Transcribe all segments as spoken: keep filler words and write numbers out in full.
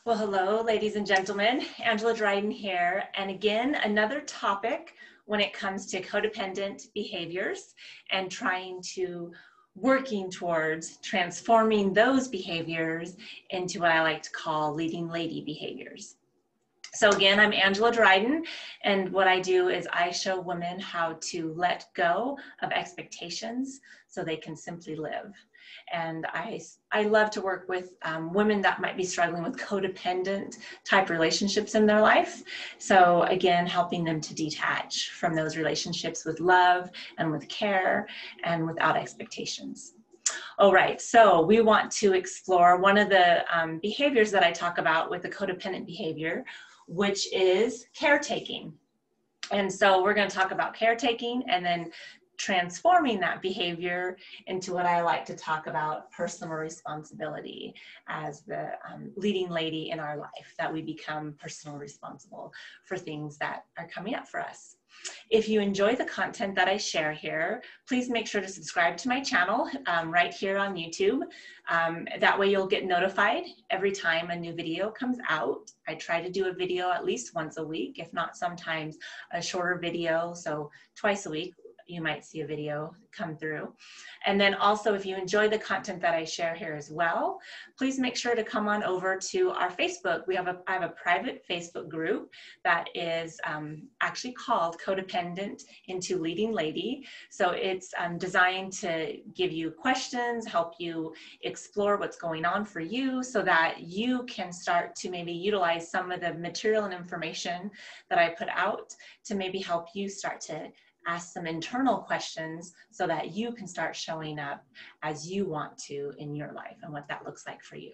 Well, hello, ladies and gentlemen. Angela Dryden here. And again, another topic when it comes to codependent behaviors and trying to working towards transforming those behaviors into what I like to call leading lady behaviors. So again, I'm Angela Dryden, and what I do is I show women how to let go of expectations so they can simply live. And I, I love to work with um, women that might be struggling with codependent type relationships in their life. So again, helping them to detach from those relationships with love and with care and without expectations. All right, so we want to explore one of the um, behaviors that I talk about with the codependent behavior, which is caretaking. And so we're going to talk about caretaking and then transforming that behavior into what I like to talk about personal responsibility as the um, leading lady in our life, that we become personally responsible for things that are coming up for us. If you enjoy the content that I share here, please make sure to subscribe to my channel um, right here on YouTube. Um, that way you'll get notified every time a new video comes out. I try to do a video at least once a week, if not sometimes a shorter video, so twice a week you might see a video come through. And then also, if you enjoy the content that I share here as well, please make sure to come on over to our Facebook. We have a, I have a private Facebook group that is um, actually called Codependent into Leading Lady. So it's um, designed to give you questions, help you explore what's going on for you so that you can start to maybe utilize some of the material and information that I put out to maybe help you start to ask some internal questions so that you can start showing up as you want to in your life and what that looks like for you.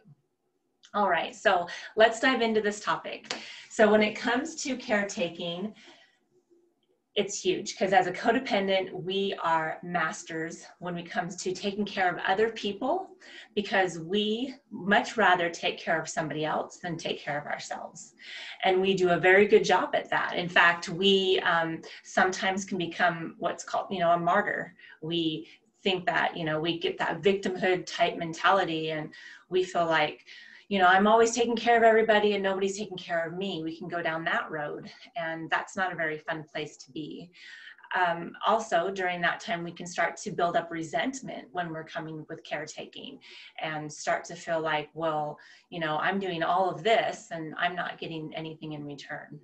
All right, so let's dive into this topic. So when it comes to caretaking, it's huge because as a codependent, we are masters when it comes to taking care of other people because we much rather take care of somebody else than take care of ourselves. And we do a very good job at that. In fact, we um, sometimes can become what's called, you know, a martyr. We think that, you know, we get that victimhood type mentality and we feel like, you know, I'm always taking care of everybody and nobody's taking care of me. We can go down that road, and that's not a very fun place to be. Um, also, during that time, we can start to build up resentment when we're coming with caretaking and start to feel like, well, you know, I'm doing all of this and I'm not getting anything in return.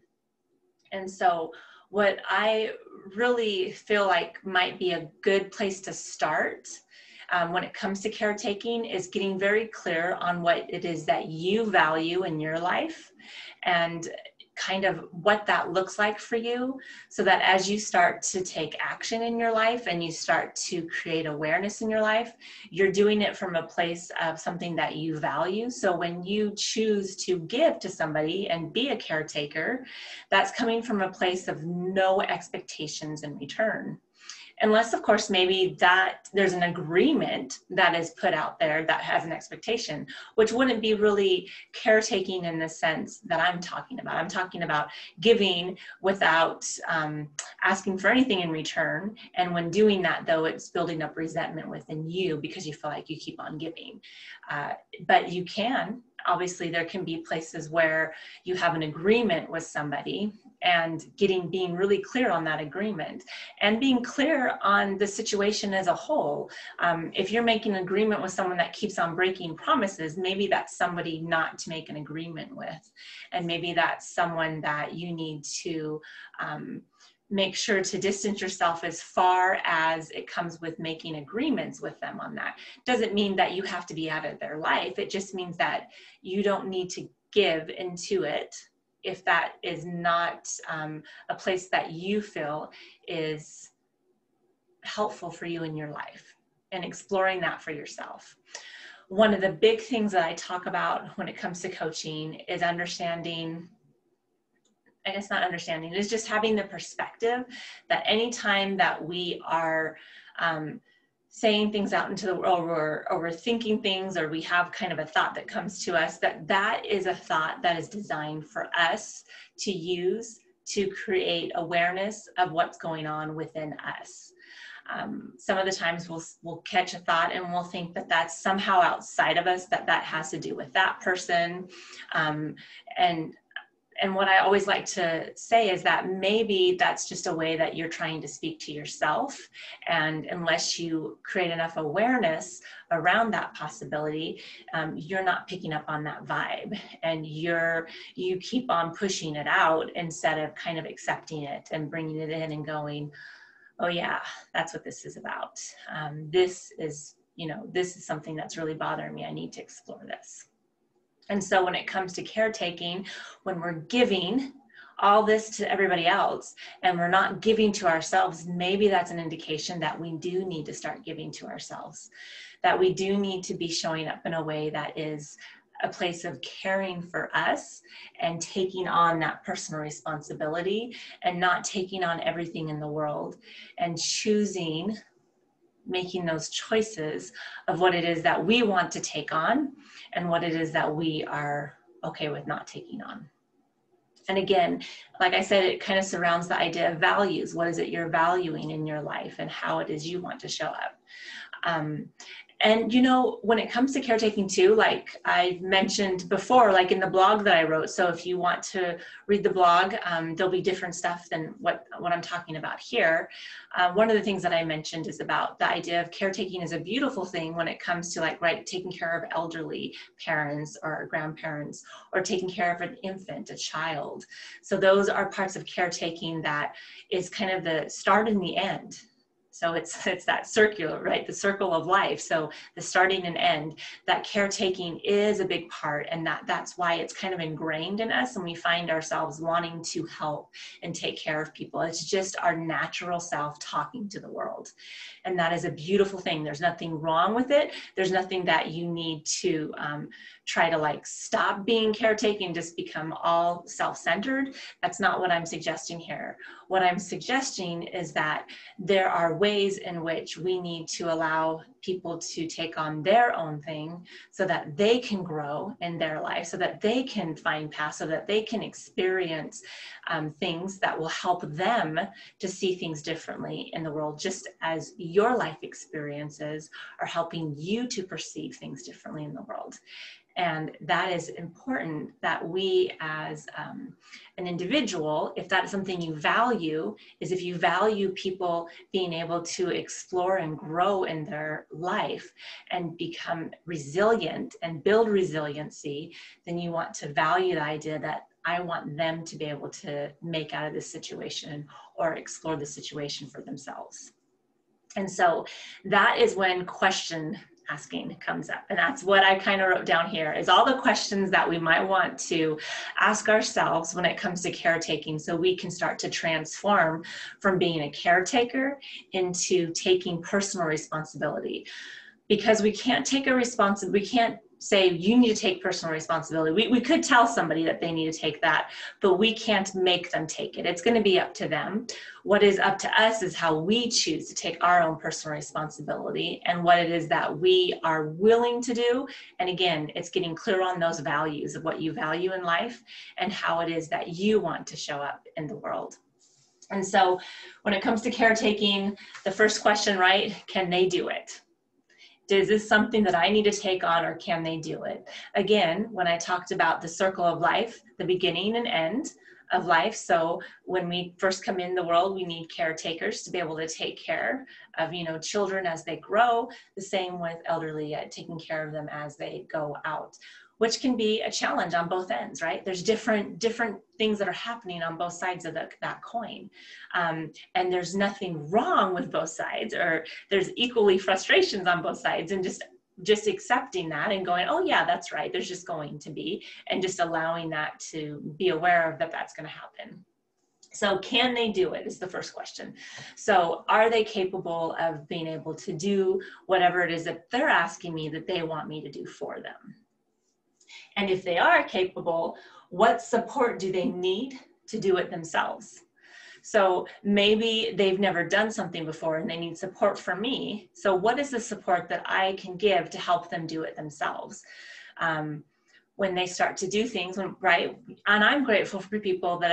And so what I really feel like might be a good place to start Um, when it comes to caretaking is getting very clear on what it is that you value in your life and kind of what that looks like for you, so that as you start to take action in your life and you start to create awareness in your life, you're doing it from a place of something that you value. So when you choose to give to somebody and be a caretaker, that's coming from a place of no expectations in return. Unless, of course, maybe that there's an agreement that is put out there that has an expectation, which wouldn't be really caretaking in the sense that I'm talking about. I'm talking about giving without um, asking for anything in return. And when doing that, though, it's building up resentment within you because you feel like you keep on giving. Uh, but you can, obviously, there can be places where you have an agreement with somebody and getting being really clear on that agreement and being clear on the situation as a whole. Um, if you're making an agreement with someone that keeps on breaking promises, maybe that's somebody not to make an agreement with. And maybe that's someone that you need to um, make sure to distance yourself as far as it comes with making agreements with them on that. Doesn't mean that you have to be out of their life. It just means that you don't need to give into it if that is not um, a place that you feel is helpful for you in your life, and exploring that for yourself. One of the big things that I talk about when it comes to coaching is understanding, I guess not understanding, is just having the perspective that anytime that we are um, saying things out into the world, or, or we're thinking things, or we have kind of a thought that comes to us, that that is a thought that is designed for us to use to create awareness of what's going on within us. Um, some of the times we'll, we'll catch a thought and we'll think that that's somehow outside of us, that that has to do with that person. Um, and And what I always like to say is that maybe that's just a way that you're trying to speak to yourself. And unless you create enough awareness around that possibility, um, you're not picking up on that vibe, and you're, you keep on pushing it out instead of kind of accepting it and bringing it in and going, oh yeah, that's what this is about. Um, this is, you know, this is something that's really bothering me. I need to explore this. And so when it comes to caretaking, when we're giving all this to everybody else and we're not giving to ourselves, maybe that's an indication that we do need to start giving to ourselves, that we do need to be showing up in a way that is a place of caring for us and taking on that personal responsibility and not taking on everything in the world, and choosing, making those choices of what it is that we want to take on and what it is that we are okay with not taking on. And again, like I said, it kind of surrounds the idea of values. What is it you're valuing in your life and how it is you want to show up? Um, And, you know, when it comes to caretaking too, like I mentioned before, like in the blog that I wrote, so if you want to read the blog, um, there'll be different stuff than what, what I'm talking about here. Uh, one of the things that I mentioned is about the idea of caretaking is a beautiful thing when it comes to like, right, taking care of elderly parents or grandparents, or taking care of an infant, a child. So those are parts of caretaking that is kind of the start and the end. So it's it's that circular, right? The circle of life. So the starting and end, that caretaking is a big part, and that that's why it's kind of ingrained in us, and we find ourselves wanting to help and take care of people. It's just our natural self talking to the world. And that is a beautiful thing. There's nothing wrong with it. There's nothing that you need to um, try to like stop being caretaking, just become all self-centered. That's not what I'm suggesting here. What I'm suggesting is that there are ways in which we need to allow people to take on their own thing so that they can grow in their life, so that they can find paths, so that they can experience um, things that will help them to see things differently in the world, just as your life experiences are helping you to perceive things differently in the world. And that is important, that we as um, an individual, if that is something you value, is if you value people being able to explore and grow in their life and become resilient and build resiliency, then you want to value the idea that I want them to be able to make out of this situation or explore the situation for themselves. And so that is when question asking comes up. And that's what I kind of wrote down here, is all the questions that we might want to ask ourselves when it comes to caretaking, so we can start to transform from being a caretaker into taking personal responsibility. Because we can't take a responsibility, we can't say you need to take personal responsibility. We, we could tell somebody that they need to take that, but we can't make them take it. It's going to be up to them. What is up to us is how we choose to take our own personal responsibility and what it is that we are willing to do. And again, it's getting clear on those values of what you value in life and how it is that you want to show up in the world. And so when it comes to caretaking, the first question, right, can they do it? Is this something that I need to take on, or can they do it? Again, when I talked about the circle of life, the beginning and end of life. So when we first come in the world, we need caretakers to be able to take care of, you know, children as they grow. The same with elderly, uh, taking care of them as they go out, which can be a challenge on both ends, right? There's different different things that are happening on both sides of the, that coin. Um, and there's nothing wrong with both sides, or there's equally frustrations on both sides, and just just accepting that and going, oh yeah, that's right, there's just going to be, and just allowing that to be aware of that that's going to happen. So can they do it is the first question. So are they capable of being able to do whatever it is that they're asking me that they want me to do for them? And if they are capable, what support do they need to do it themselves? So maybe they've never done something before and they need support from me. So what is the support that I can give to help them do it themselves? Um, when they start to do things, when, right? And I'm grateful for people that have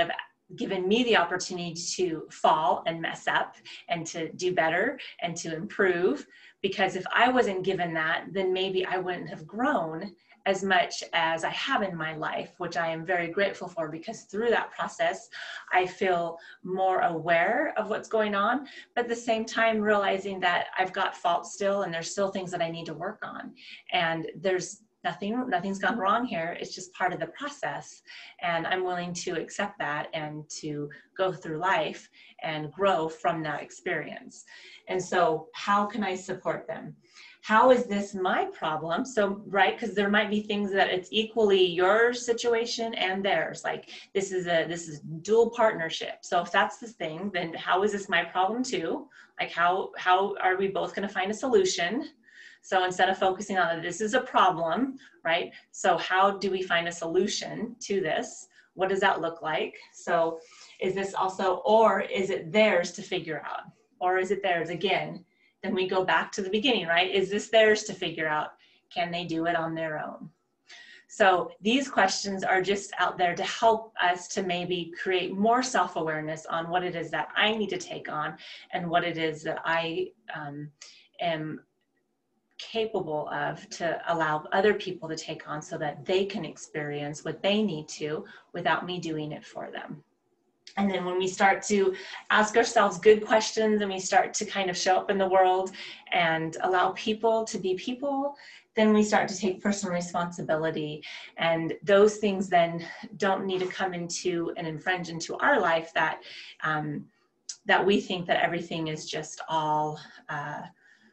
given me the opportunity to fall and mess up and to do better and to improve. Because if I wasn't given that, then maybe I wouldn't have grown as much as I have in my life, which I am very grateful for, because through that process, I feel more aware of what's going on, but at the same time realizing that I've got faults still, and there's still things that I need to work on. And there's nothing, nothing's gone wrong here. It's just part of the process. And I'm willing to accept that and to go through life and grow from that experience. And so how can I support them? How is this my problem? So, right, because there might be things that it's equally your situation and theirs. Like this is a this is dual partnership. So if that's the thing, then how is this my problem too? Like how how are we both going to find a solution? So instead of focusing on it, this is a problem, right? So how do we find a solution to this? What does that look like? So is this also, or is it theirs to figure out? Or is it theirs again? Then we go back to the beginning, right? Is this theirs to figure out? Can they do it on their own? So these questions are just out there to help us to maybe create more self-awareness on what it is that I need to take on and what it is that I um, am capable of to allow other people to take on so that they can experience what they need to without me doing it for them. And then when we start to ask ourselves good questions and we start to kind of show up in the world and allow people to be people, then we start to take personal responsibility. And those things then don't need to come into and infringe into our life that, um, that we think that everything is just all, uh,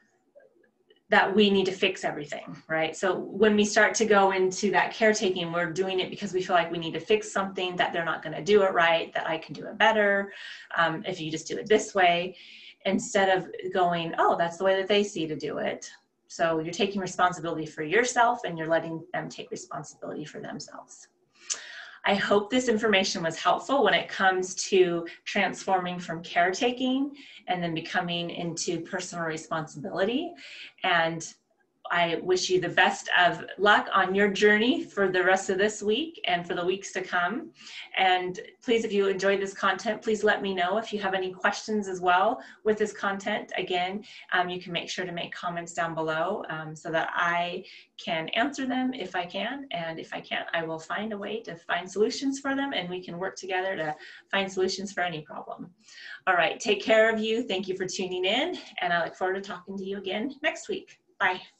that we need to fix everything, right? So when we start to go into that caretaking, we're doing it because we feel like we need to fix something, that they're not gonna do it right, that I can do it better, um, if you just do it this way, instead of going, oh, that's the way that they see to do it. So you're taking responsibility for yourself and you're letting them take responsibility for themselves. I hope this information was helpful when it comes to transforming from caretaking and then becoming into personal responsibility. And I wish you the best of luck on your journey for the rest of this week and for the weeks to come. And please, if you enjoyed this content, please let me know if you have any questions as well with this content. Again, um, you can make sure to make comments down below um, so that I can answer them if I can. And if I can't, I will find a way to find solutions for them, and we can work together to find solutions for any problem. All right, take care of you. Thank you for tuning in, and I look forward to talking to you again next week. Bye.